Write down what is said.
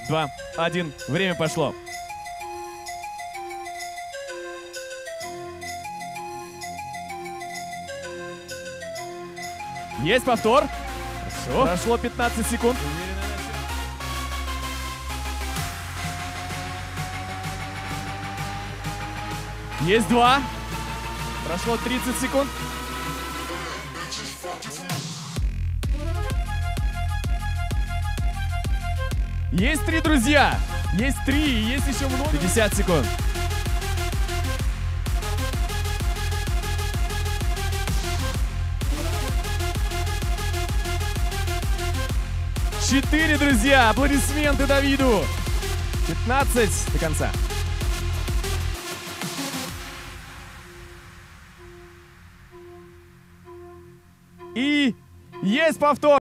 2, 1. Время пошло. Есть повтор. Хорошо. Прошло 15 секунд. Есть 2. Прошло 30 секунд. Есть 3, друзья. Есть 3, и есть еще много. 50 секунд. Четыре, друзья. Аплодисменты Давиду. 15 до конца. И есть повтор.